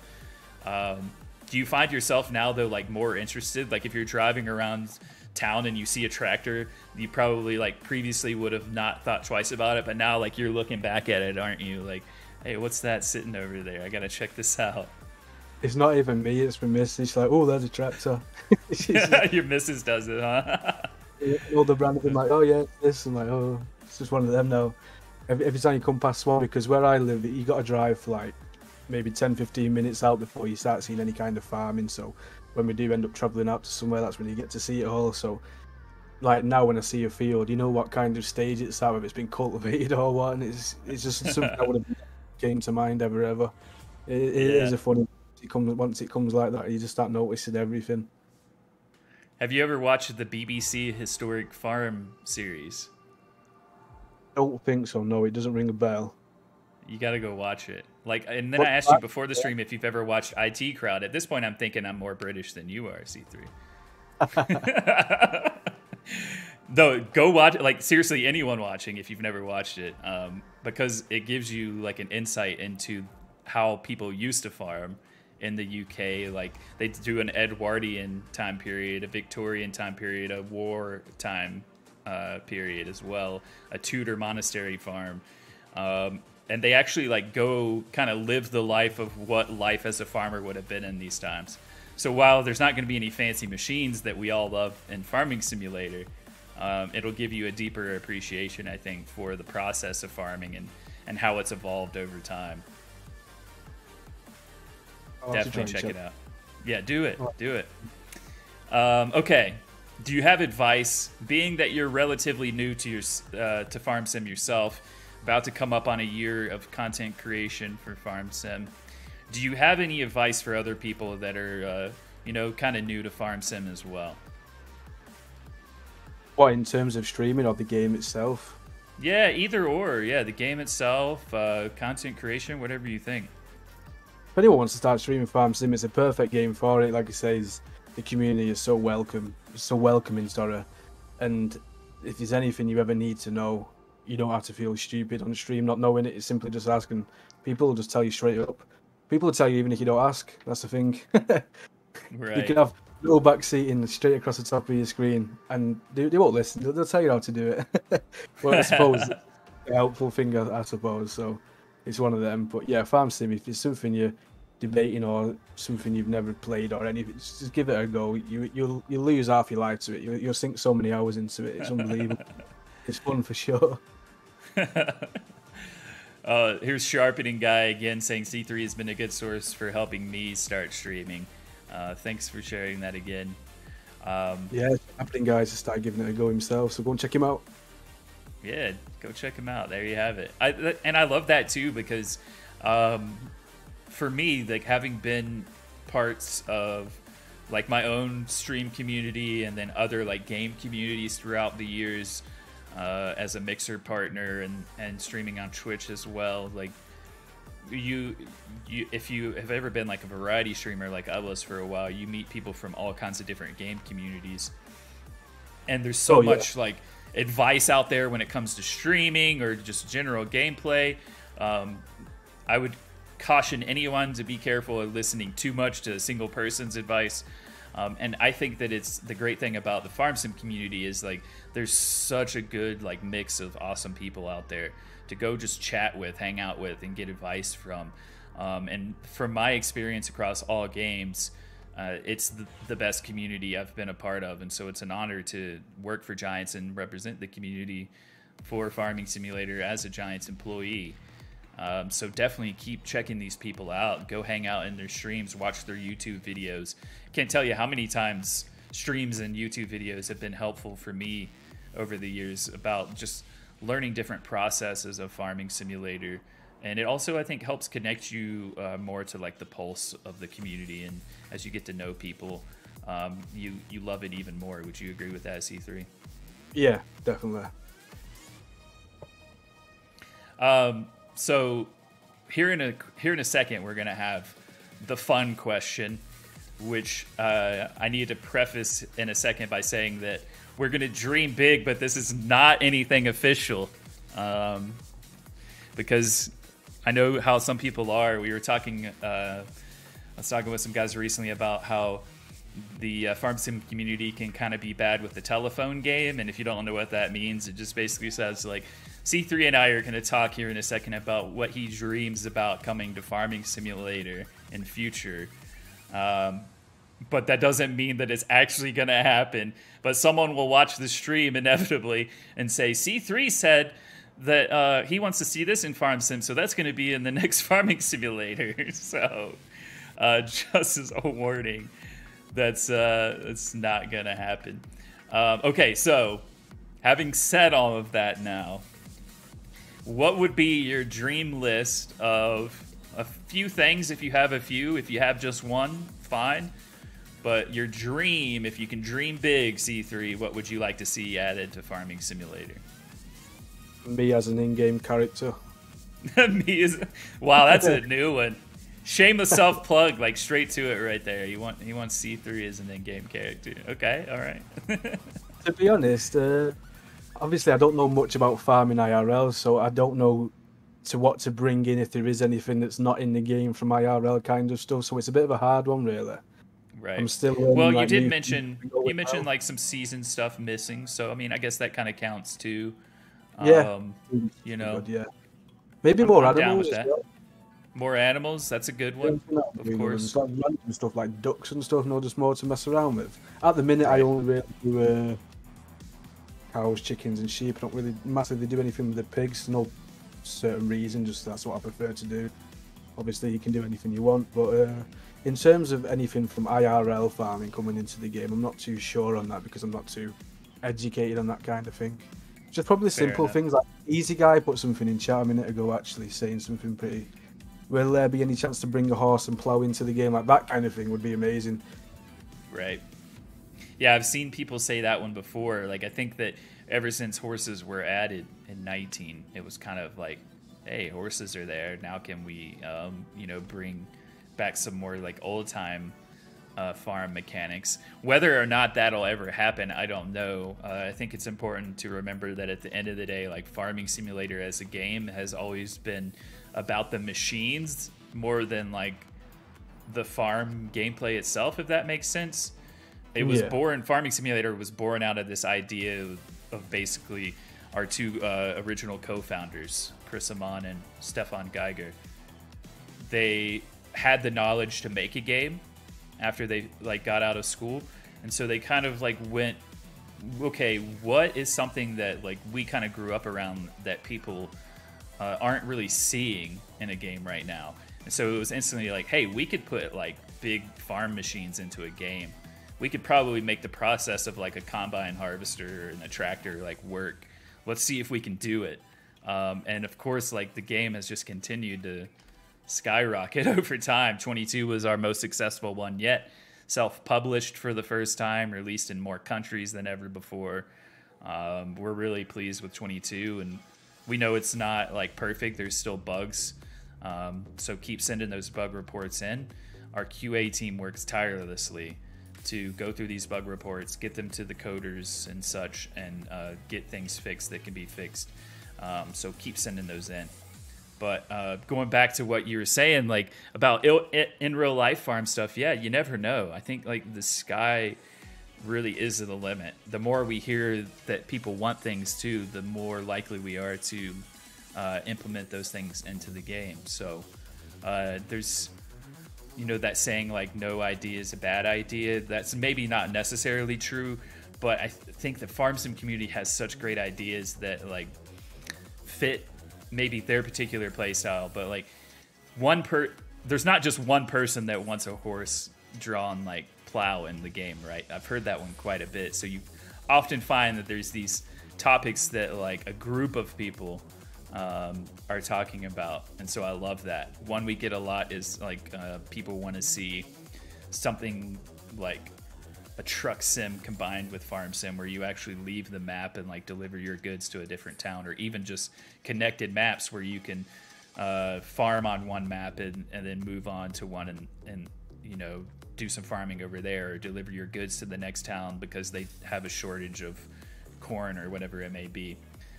Do you find yourself now, though, like, more interested? Like, if you're driving around town and you see a tractor, you probably, like, previously would have not thought twice about it, but now, like, you're looking back at it, aren't you? Like, hey, what's that sitting over there? I gotta check this out. It's not even me, it's my missus. She's like, oh, there's a tractor. Your missus does it, huh? All the brand have been like, oh yeah, this. I'm like, oh, it's just one of them now. Every time you come past one, because where I live, you got to drive for like maybe 10-15 minutes out before you start seeing any kind of farming. So when we do end up travelling out to somewhere, that's when you get to see it all. So like now when I see a field, you know what kind of stage it's at, if it's been cultivated or what, and it's just something I would have came to mind ever. It is a funny. Once it comes like that, you just start noticing everything. Have you ever watched the BBC Historic Farm series? I don't think so. No, it doesn't ring a bell. You got to go watch it. Like, and then I asked you before the stream if you've ever watched IT Crowd. At this point, I'm thinking I'm more British than you are, C3. Though, go watch it. Like, seriously, anyone watching, if you've never watched it, because it gives you like an insight into how people used to farm in the UK. Like, they do an Edwardian time period, a Victorian time period, a war time period as well, a Tudor monastery farm. And they actually like go kind of live the life of what life as a farmer would have been in these times. So while there's not going to be any fancy machines that we all love in Farming Simulator, it'll give you a deeper appreciation, I think, for the process of farming and how it's evolved over time. Definitely check it out. Yeah, do it. Do it. Okay. Do you have advice, being that you're relatively new to to Farm Sim yourself, about to come up on a year of content creation for Farm Sim? Do you have any advice for other people that are, kind of new to Farm Sim as well? What, in terms of streaming or the game itself? Yeah, either or. Yeah, the game itself, content creation, whatever you think. If anyone wants to start streaming Farm Sim, it's a perfect game for it. Like I say, the community is so welcoming, sorry. And if there's anything you ever need to know, you don't have to feel stupid on the stream not knowing it. It's simply just asking. People will just tell you straight up. People will tell you even if you don't ask. That's the thing. Right. You can have no backseating straight across the top of your screen, and they won't listen. They'll tell you how to do it. Well, I suppose it's a helpful thing, I suppose. So it's one of them. But yeah, Farm Sim, if it's something you're debating or something you've never played or anything, just give it a go. You'll lose half your life to it. You'll sink so many hours into it. It's unbelievable. It's fun for sure. Here's Sharpening Guy again saying C3 has been a good source for helping me start streaming. Thanks for sharing that again. Yeah, Sharpening Guy just started giving it a go himself, so go and check him out. Yeah, go check him out. There you have it. I love that too, because for me, like, having been parts of like my own stream community and then other like game communities throughout the years, as a mixer partner and streaming on Twitch as well, like you if you have ever been like a variety streamer like I was for a while, you meet people from all kinds of different game communities, and there's so much like advice out there when it comes to streaming or just general gameplay. I would caution anyone to be careful of listening too much to a single person's advice. And I think that it's the great thing about the Farm Sim community is like there's such a good like mix of awesome people out there to go just chat with, hang out with, and get advice from. And from my experience across all games, it's the best community I've been a part of, and so it's an honor to work for Giants and represent the community for Farming Simulator as a Giants employee. So definitely keep checking these people out. Go hang out in their streams, watch their YouTube videos. Can't tell you how many times streams and YouTube videos have been helpful for me over the years about just learning different processes of Farming Simulator. And it also, I think, helps connect you more to like the pulse of the community. And as you get to know people, you love it even more. Would you agree with that, C3? Yeah, definitely. So here in a second, we're gonna have the fun question, which I need to preface in a second by saying that we're gonna dream big, but this is not anything official, because I know how some people are. We were talking, I was talking with some guys recently about how the Farm Sim community can kind of be bad with the telephone game, and if you don't know what that means, it just basically says like, C3 and I are going to talk here in a second about what he dreams about coming to Farming Simulator in future. But that doesn't mean that it's actually going to happen. But someone will watch the stream inevitably and say, C3 said that he wants to see this in Farm Sim, so that's going to be in the next Farming Simulator. So just as a warning, that's not going to happen. Okay, so having said all of that now, what would be your dream list of a few things? If you have a few, if you have just one, fine. But your dream, if you can dream big, C3, what would you like to see added to Farming Simulator? Me as an in-game character. Me as wow, that's a new one. Shameless self-plug, like straight to it right there. He wants C3 as an in-game character. Okay, all right. To be honest, obviously I don't know much about farming IRL, so I don't know what to bring in if there is anything that's not in the game from IRL kind of stuff. So it's a bit of a hard one, really. Right. I'm still well, like, you mentioned like some season stuff missing, so I mean, I guess that kind of counts too. Yeah. You know. Good, yeah. Maybe more animals. Well. More animals. That's a good one. Of course. Like random stuff like ducks and stuff. No, just more to mess around with. At the minute, I only really do cows, chickens, and sheep. I don't really massively do anything with the pigs. No certain reason. Just that's what I prefer to do. Obviously, you can do anything you want, but in terms of anything from IRL farming coming into the game, I'm not too sure on that because I'm not too educated on that kind of thing. Just probably simple things like Easy Guy put something in chat a minute ago, actually saying something pretty. Will there be any chance to bring a horse and plow into the game? Like that kind of thing would be amazing. Right. Yeah, I've seen people say that one before. Like I think that ever since horses were added in 19, it was kind of like, hey, horses are there. Now can we, bring back some more like old time farm mechanics? Whether or not that'll ever happen, I don't know. I think it's important to remember that at the end of the day, like Farming Simulator as a game has always been about the machines more than like the farm gameplay itself, if that makes sense. It was born, Farming Simulator was born out of this idea of basically our two original co-founders, Chris Amon and Stefan Geiger. They had the knowledge to make a game after they like got out of school, and so they kind of like went, okay, what is something that like we kind of grew up around that people aren't really seeing in a game right now? And so it was instantly like, hey, we could put like big farm machines into a game. We could probably make the process of like a combine harvester and a tractor like work. Let's see if we can do it. And of course, like the game has just continued to skyrocket over time. 22 was our most successful one yet. Self-published for the first time, released in more countries than ever before. We're really pleased with 22, and we know it's not like perfect. There's still bugs. So keep sending those bug reports in. Our QA team works tirelessly to go through these bug reports, get them to the coders and such, and get things fixed that can be fixed. So keep sending those in. But going back to what you were saying, like about in real life farm stuff, yeah, you never know. I think like the sky really is the limit. The more we hear that people want things too, the more likely we are to implement those things into the game. So there's, that saying like no idea is a bad idea. That's maybe not necessarily true, but I think the farm sim community has such great ideas that like fit maybe their particular play style, but like there's not just one person that wants a horse drawn like plow in the game, right? I've heard that one quite a bit. So you often find that there's these topics that like a group of people are talking about, and so I love that. One we get a lot is like people want to see something like a truck sim combined with farm sim, where you actually leave the map and like deliver your goods to a different town, or even just connected maps where you can farm on one map and then move on to one and do some farming over there, or deliver your goods to the next town because they have a shortage of corn or whatever it may be.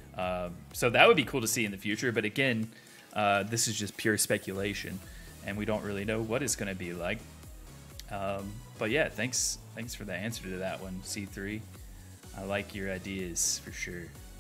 So that would be cool to see in the future, but again, this is just pure speculation and we don't really know what it's going to be like. But yeah, thanks for the answer to that one, C3. I like your ideas for sure.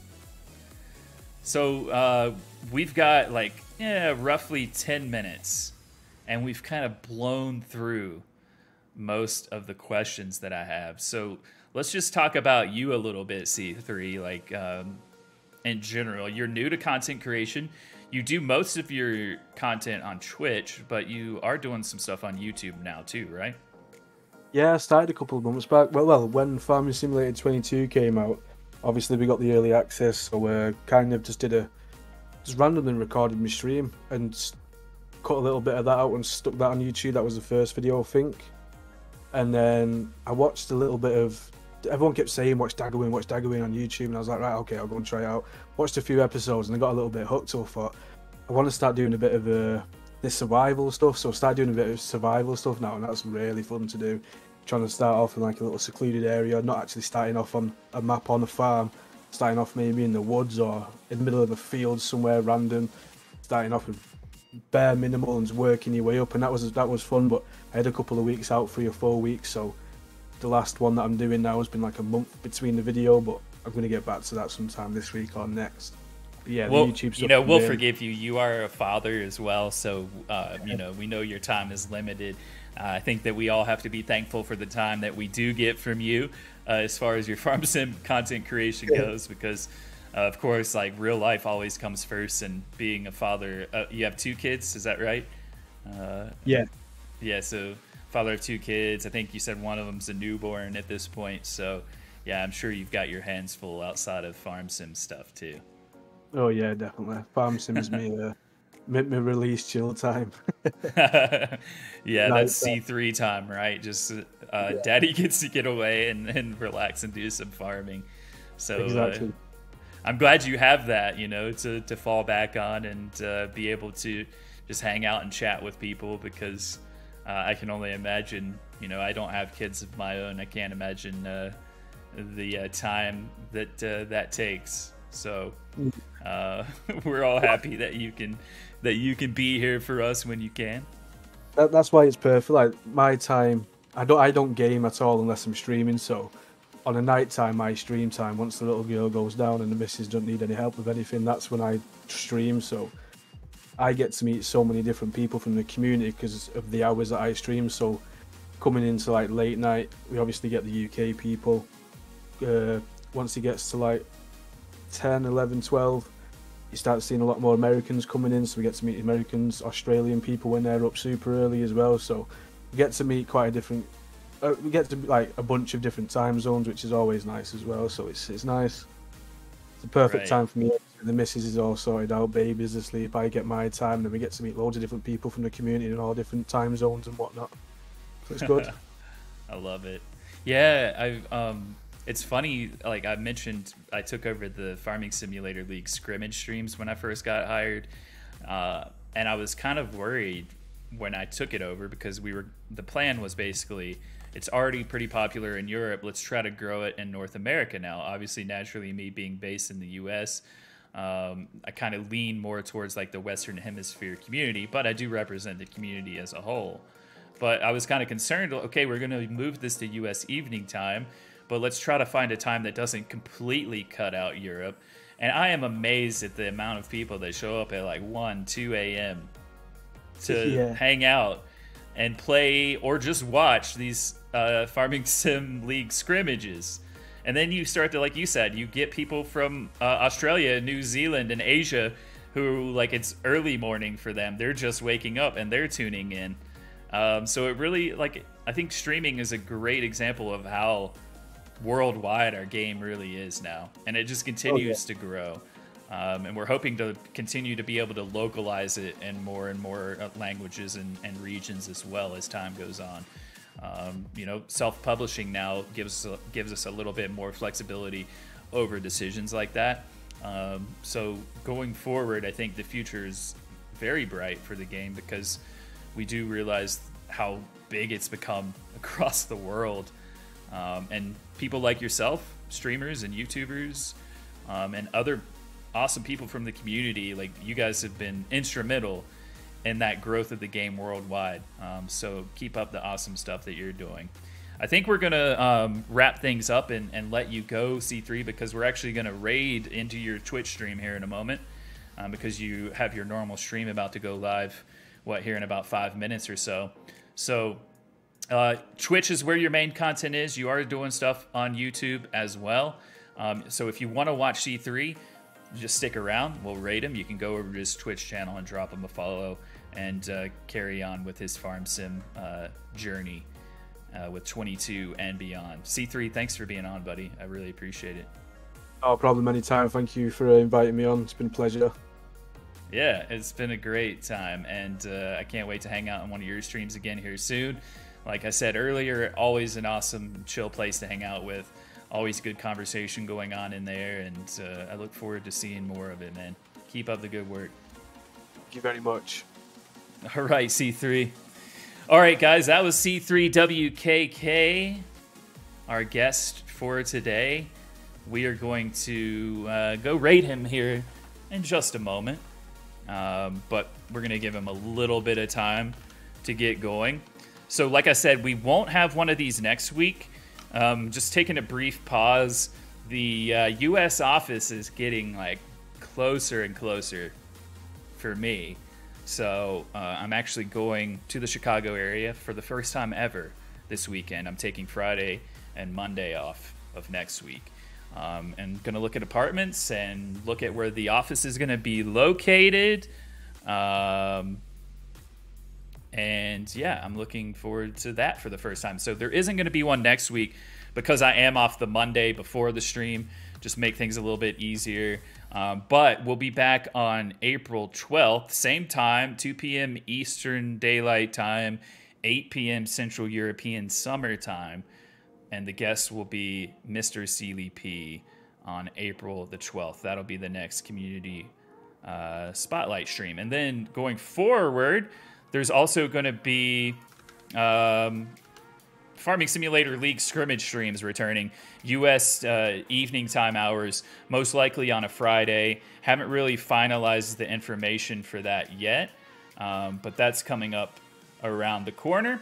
So we've got like roughly 10 minutes, and we've kind of blown through most of the questions that I have. So let's just talk about you a little bit, C3. Like in general, you're new to content creation. You do most of your content on Twitch, but you are doing some stuff on YouTube now too, right? Yeah, I started a couple of months back. Well, when Farming Simulator 22 came out, obviously we got the early access, so we kind of just did a just randomly recorded my stream and cut a little bit of that out and stuck that on YouTube. That was the first video, I think. And then I watched a little bit of. Everyone kept saying watch Daggerwing on YouTube, and I was like, right, okay, I'll go and try it out. Watched a few episodes and I got a little bit hooked. So I thought I want to start doing a bit of this survival stuff. So I started doing a bit of survival stuff now, and that's really fun to do. Trying to start off in like a little secluded area, not actually starting off on a map on a farm, starting off maybe in the woods or in the middle of a field somewhere random, starting off with bare minimal and working your way up, and that was fun. But I had a couple of weeks out, 3 or 4 weeks, so the last one that I'm doing now has been like a month between the video, but I'm going to get back to that sometime this week or next. But yeah, well, the YouTube stuff, you know, we'll forgive you. You are a father as well, so you know, we know your time is limited. I think that we all have to be thankful for the time that we do get from you as far as your farm sim content creation goes, because of course, like, real life always comes first, and being a father, you have 2 kids, is that right? Yeah, so father of 2 kids. I think you said one of them's a newborn at this point, so yeah, I'm sure you've got your hands full outside of farm sim stuff too. Oh yeah, definitely. Farm sim is me release chill time. Yeah, that's C3 time, right? Just daddy gets to get away and relax and do some farming. So exactly. I'm glad you have that, you know, to fall back on and be able to just hang out and chat with people, because I can only imagine, you know, I don't have kids of my own. I can't imagine the time that that takes. So we're all happy that you can be here for us when you can. That's why it's perfect. Like my time, I don't game at all unless I'm streaming. So on a night time, my stream time, once the little girl goes down and the missus doesn't need any help with anything, that's when I stream. So I get to meet so many different people from the community because of the hours that I stream. So coming into like late night, we obviously get the UK people. Once it gets to like 10, 11, 12, you start seeing a lot more Americans coming in, so we get to meet Americans, Australian people when they're up super early as well. So we get to meet quite a different, we get to like a bunch of different time zones, which is always nice as well. So it's nice. It's the perfect time for me. The missus is all sorted out, baby's asleep, I get my time, and then we get to meet loads of different people from the community in all different time zones and whatnot. So it's good. I love it. Yeah, it's funny, like I mentioned, I took over the Farming Simulator League scrimmage streams when I first got hired, and I was kind of worried when I took it over, because the plan was basically, it's already pretty popular in Europe, let's try to grow it in North America now. Obviously, naturally, me being based in the US, I kind of lean more towards like the Western Hemisphere community, but I do represent the community as a whole. But I was kind of concerned, okay, we're going to move this to US evening time, but let's try to find a time that doesn't completely cut out Europe. And I am amazed at the amount of people that show up at like 1, 2 a.m. to hang out and play or just watch these Farming Sim League scrimmages. And then you start to, like you said, you get people from Australia, New Zealand, and Asia who, like, it's early morning for them. They're just waking up and they're tuning in. So it really, like, I think streaming is a great example of how worldwide our game really is now. And it just continues to grow. And we're hoping to continue to be able to localize it in more and more languages and regions as well as time goes on. You know, self-publishing now gives us a little bit more flexibility over decisions like that. So going forward, I think the future is very bright for the game, because we do realize how big it's become across the world. And people like yourself, streamers and YouTubers, and other awesome people from the community, like you guys have been instrumental in that growth of the game worldwide. So keep up the awesome stuff that you're doing. I think we're gonna wrap things up and let you go, C3, because we're actually gonna raid into your Twitch stream here in a moment, because you have your normal stream about to go live, here in about 5 minutes or so. So Twitch is where your main content is. You are doing stuff on YouTube as well. So if you want to watch C3, just stick around. We'll raid him. You can go over to his Twitch channel and drop him a follow and carry on with his farm sim journey with 22 and beyond. C3, thanks for being on, buddy. I really appreciate it. No problem, anytime. Thank you for inviting me on. It's been a pleasure. Yeah, it's been a great time, and I can't wait to hang out on one of your streams again here soon. Like I said earlier, always an awesome, chill place to hang out with. Always good conversation going on in there, and I look forward to seeing more of it, man. Keep up the good work. Thank you very much. All right, C3. All right, guys, that was C3WKK, our guest for today. We are going to go rate him here in just a moment. But we're going to give him a little bit of time to get going. So like I said, we won't have one of these next week. Just taking a brief pause. The U.S. office is getting like closer and closer for me. So I'm actually going to the Chicago area for the first time ever this weekend. I'm taking Friday and Monday off of next week. And going to look at apartments and look at where the office is going to be located. And yeah, I'm looking forward to that for the first time. So there isn't going to be one next week because I am off the Monday before the stream. Just make things a little bit easier. But we'll be back on April 12th, same time, 2 p.m. Eastern Daylight Time, 8 p.m. Central European Summer Time. And the guest will be Mr. Sealy P on April the 12th. That'll be the next community spotlight stream. And then going forward, there's also going to be Farming Simulator League scrimmage streams returning. U.S. Evening time hours, most likely on a Friday. Haven't really finalized the information for that yet, but that's coming up around the corner.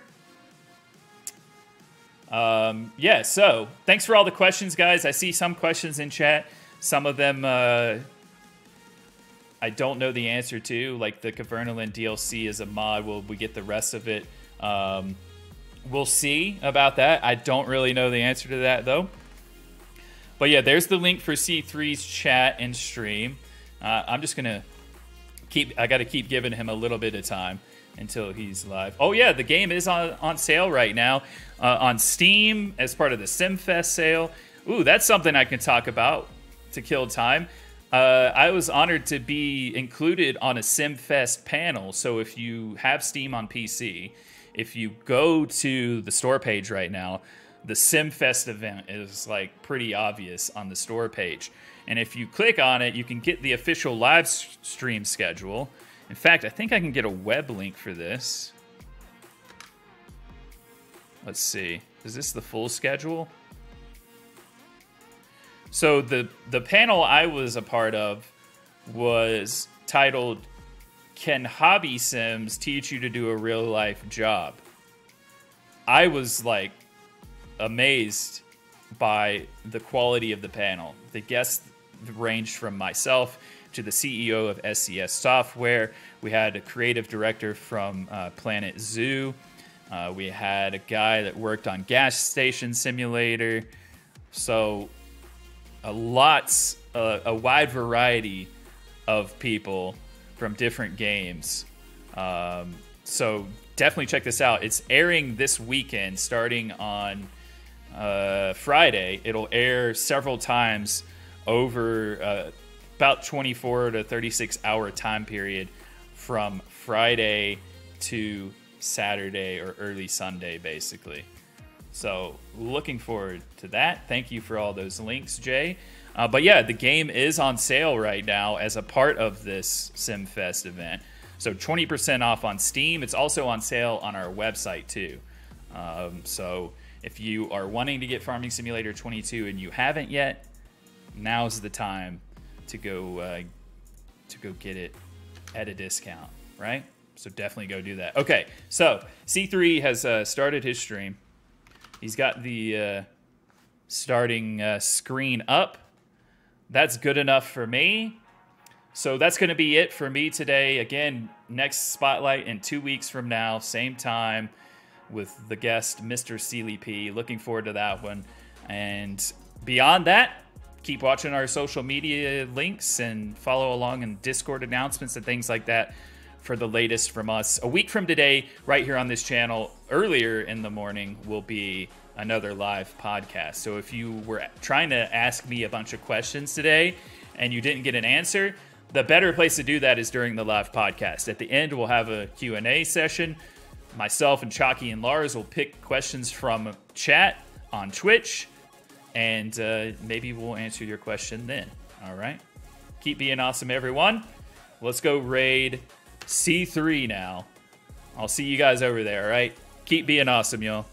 Yeah, so thanks for all the questions, guys. I see some questions in chat. Some of them I don't know the answer to, like the Cavernaland DLC is a mod. Will we get the rest of it? We'll see about that. I don't really know the answer to that, though. But yeah, there's the link for C3's chat and stream. I'm just going to I got to keep giving him a little bit of time until he's live. Oh yeah, the game is on sale right now on Steam as part of the SimFest sale. Ooh, that's something I can talk about to kill time. I was honored to be included on a SimFest panel. So if you have Steam on PC, if you go to the store page right now, the SimFest event is like pretty obvious on the store page. And if you click on it, you can get the official live stream schedule. In fact, I think I can get a web link for this. Let's see. Is this the full schedule? So the panel I was a part of was titled, "Can Hobby Sims Teach You to Do a Real Life Job?" I was like amazed by the quality of the panel. The guests ranged from myself to the CEO of SCS Software. We had a creative director from Planet Zoo. We had a guy that worked on Gas Station Simulator. So a wide variety of people from different games. So definitely check this out. It's airing this weekend starting on Friday. It'll air several times over about 24 to 36 hour time period from Friday to Saturday or early Sunday, basically. So looking forward to that. Thank you for all those links, Jay. But yeah, the game is on sale right now as a part of this SimFest event. So 20% off on Steam. It's also on sale on our website too. So if you are wanting to get Farming Simulator 22 and you haven't yet, now's the time to go get it at a discount, right? So definitely go do that. Okay, so C3 has started his stream. He's got the starting screen up. That's good enough for me. So that's going to be it for me today. Again, next Spotlight in 2 weeks from now, same time, with the guest, Mr. Sealy P. Looking forward to that one. And beyond that, keep watching our social media links and follow along in Discord announcements and things like that for the latest from us. A week from today, right here on this channel, earlier in the morning, will be another live podcast. So if you were trying to ask me a bunch of questions today and you didn't get an answer, the better place to do that is during the live podcast. At the end, we'll have a Q&A session. Myself and Chalky and Lars will pick questions from chat on Twitch, and maybe we'll answer your question then. All right? Keep being awesome, everyone. Let's go raid C3 now. I'll see you guys over there, all right? Keep being awesome, y'all.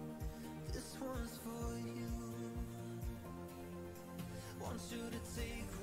Want you to take